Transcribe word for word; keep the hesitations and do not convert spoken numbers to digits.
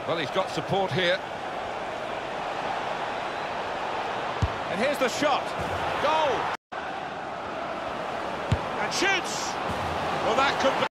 Well, he's got support here. And here's the shot. Goal! And shoots! Well, that could be...